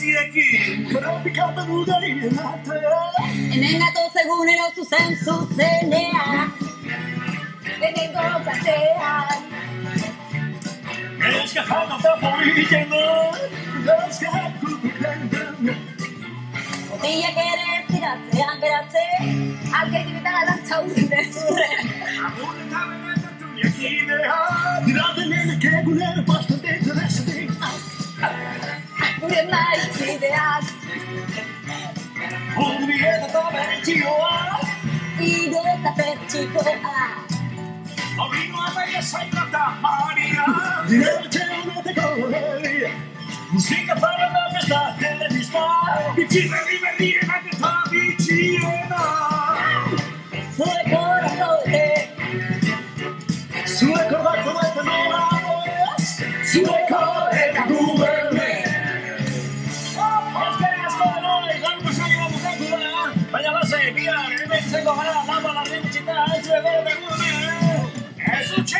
bereziekin Tropikapen udarien artean Hemen gatoz egunero zuzenean Lehenengo katean Eska jano eta politen du Eska kukuken du Botiak ere ez diratzean beratze Alketik eta lantzaurren zurren Agur eta benetan jakidea Diradenenek egunero bastante interesatik Gure maikideak Urbieta eta genioa Ide eta pertsikoa Abinoa baina zaila eta maria Diretxe honeteko herria Musika para da festa telebista Bitxi berrienak eta bitxiena Zuek Hor zaudete Zuek Hor bat kometa nola goaz Zuek Hor eta gu hemen Ezkerrik asko denoi, gaurko saioa bukatu da Baina lasai, bihar, hemen izango gara, lama larri bitxita Zuek Hor eta gu hemen Ez utxe